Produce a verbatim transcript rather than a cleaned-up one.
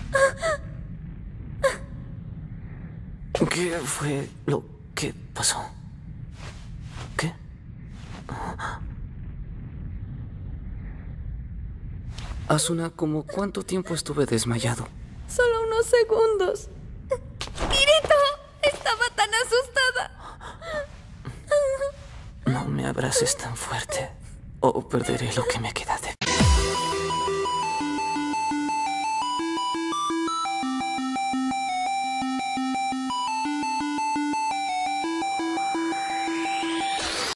¿Qué fue lo que pasó? ¿Qué? Asuna, ¿cómo cuánto tiempo estuve desmayado? Solo unos segundos. ¡Kirito! Estaba tan asustada. No me abraces tan fuerte o perderé lo que me queda de